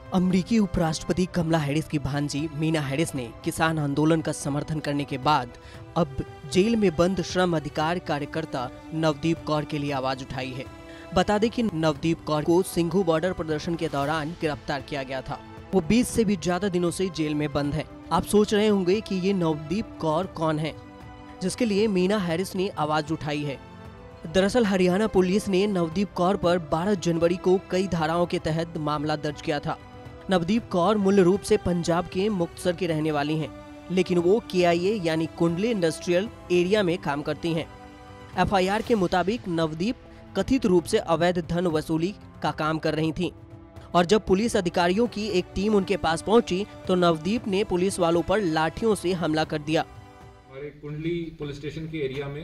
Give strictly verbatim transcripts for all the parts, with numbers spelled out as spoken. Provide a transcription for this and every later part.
अमेरिकी उपराष्ट्रपति कमला हैरिस की भांजी मीना हैरिस ने किसान आंदोलन का समर्थन करने के बाद अब जेल में बंद श्रम अधिकार कार्यकर्ता नवदीप कौर के लिए आवाज उठाई है। बता दें कि नवदीप कौर को सिंघू बॉर्डर प्रदर्शन के दौरान गिरफ्तार किया गया था। वो बीस से भी ज्यादा दिनों से जेल में बंद है। आप सोच रहे होंगे कि ये नवदीप कौर कौन है जिसके लिए मीना हैरिस ने आवाज उठाई है। दरअसल हरियाणा पुलिस ने नवदीप कौर पर बारह जनवरी को कई धाराओं के तहत मामला दर्ज किया था। नवदीप कौर मूल रूप से पंजाब के मुक्तसर की रहने वाली हैं, लेकिन वो के आई ए यानी कुंडली इंडस्ट्रियल एरिया में काम करती हैं। एफ आई आर के मुताबिक नवदीप कथित रूप से अवैध धन वसूली का काम कर रही थीं और जब पुलिस अधिकारियों की एक टीम उनके पास पहुंची तो नवदीप ने पुलिस वालों पर लाठियों से हमला कर दिया। हमारे कुंडली पुलिस स्टेशन के एरिया में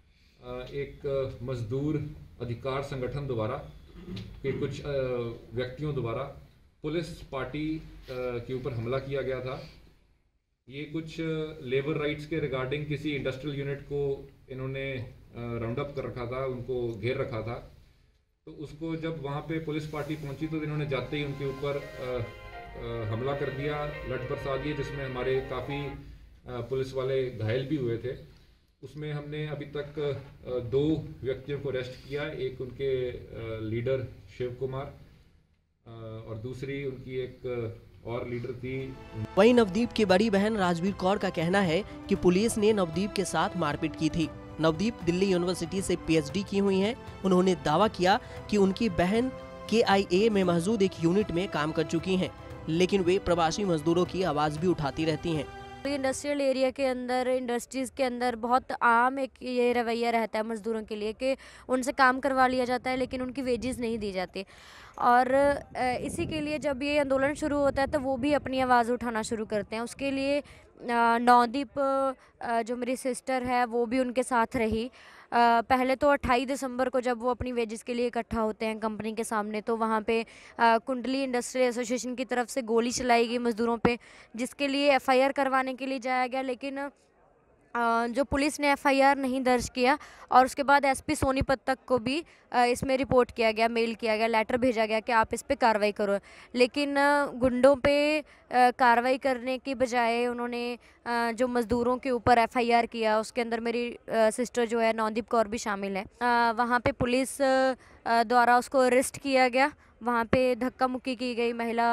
एक मजदूर अधिकार संगठन द्वारा के कुछ व्यक्तियों द्वारा पुलिस पार्टी के ऊपर हमला किया गया था। ये कुछ लेबर राइट्स के रिगार्डिंग किसी इंडस्ट्रियल यूनिट को इन्होंने राउंड अप कर रखा था, उनको घेर रखा था। तो उसको जब वहाँ पे पुलिस पार्टी पहुँची तो इन्होंने जाते ही उनके ऊपर हमला कर दिया, लठ बरसा दिए, जिसमें हमारे काफ़ी पुलिस वाले घायल भी हुए थे। उसमें हमने अभी तक दो व्यक्तियों को अरेस्ट किया, एक उनके लीडर शिव कुमार और दूसरी उनकी एक और लीडर थी। वहीं नवदीप की बड़ी बहन राजवीर कौर का कहना है कि पुलिस ने नवदीप के साथ मारपीट की थी। नवदीप दिल्ली यूनिवर्सिटी से पी एच डी की हुई हैं। उन्होंने दावा किया कि उनकी बहन के आई ए में मौजूद एक यूनिट में काम कर चुकी हैं, लेकिन वे प्रवासी मजदूरों की आवाज भी उठाती रहती हैं। इंडस्ट्रियल एरिया के अंदर, इंडस्ट्रीज़ के अंदर बहुत आम एक ये रवैया रहता है मज़दूरों के लिए कि उनसे काम करवा लिया जाता है लेकिन उनकी वेजेस नहीं दी जाती। और इसी के लिए जब ये आंदोलन शुरू होता है तो वो भी अपनी आवाज़ उठाना शुरू करते हैं। उसके लिए नवदीप जो मेरी सिस्टर है वो भी उनके साथ रही। पहले तो अट्ठाईस दिसंबर को जब वो अपनी वेजेस के लिए इकट्ठा होते हैं कंपनी के सामने, तो वहाँ पे कुंडली इंडस्ट्रियल एसोसिएशन की तरफ से गोली चलाई गई मज़दूरों पे, जिसके लिए एफ आई आर करवाने के लिए जाया गया, लेकिन जो पुलिस ने एफ आई आर नहीं दर्ज किया और उसके बाद एस पी सोनीपत तक को भी इसमें रिपोर्ट किया गया, मेल किया गया, लेटर भेजा गया कि आप इस पे कार्रवाई करो। लेकिन गुंडों पे कार्रवाई करने की बजाय उन्होंने जो मज़दूरों के ऊपर एफ आई आर किया, उसके अंदर मेरी सिस्टर जो है नवदीप कौर भी शामिल है। वहाँ पे पुलिस द्वारा उसको अरेस्ट किया गया, वहाँ पे धक्का मुक्की की गई महिला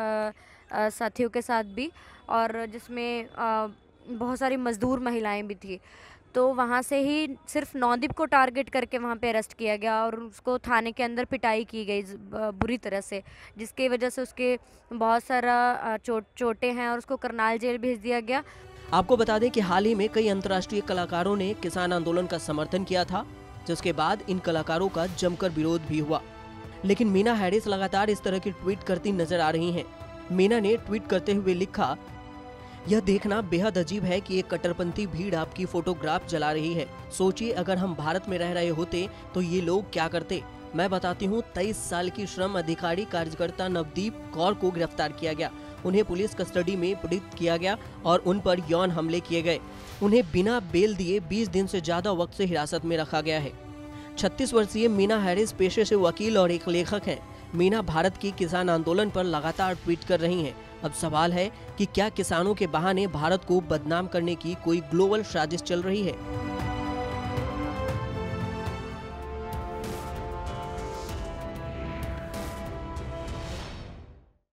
साथियों के साथ भी, और जिसमें बहुत सारी मज़दूर महिलाएं भी थी। तो वहाँ से ही सिर्फ नवदीप को टारगेट करके वहाँ पे अरेस्ट किया गया और उसको थाने के अंदर पिटाई की गई बुरी तरह से, जिसकी वजह से उसके बहुत सारा चोट चोटें हैं और उसको करनाल जेल भेज दिया गया। आपको बता दें कि हाल ही में कई अंतर्राष्ट्रीय कलाकारों ने किसान आंदोलन का समर्थन किया था, जिसके बाद इन कलाकारों का जमकर विरोध भी हुआ। लेकिन मीना हैरिस लगातार इस तरह की ट्वीट करती नजर आ रही हैं। मीना ने ट्वीट करते हुए लिखा, यह देखना बेहद अजीब है कि एक कट्टरपंथी भीड़ आपकी फोटोग्राफ जला रही है। सोचिए अगर हम भारत में रह रहे होते तो ये लोग क्या करते। मैं बताती हूँ, तेईस साल की श्रम अधिकारी कार्यकर्ता नवदीप कौर को गिरफ्तार किया गया। उन्हें पुलिस कस्टडी में पीड़ित किया गया और उन पर यौन हमले किए गए। उन्हें बिना बेल दिए बीस दिन से ज्यादा वक्त से हिरासत में रखा गया है। छत्तीस वर्षीय मीना हैरिस पेशे से वकील और एक लेखक हैं। मीना भारत की किसान आंदोलन पर लगातार ट्वीट कर रही हैं। अब सवाल है कि क्या किसानों के बहाने भारत को बदनाम करने की कोई ग्लोबल साजिश चल रही है।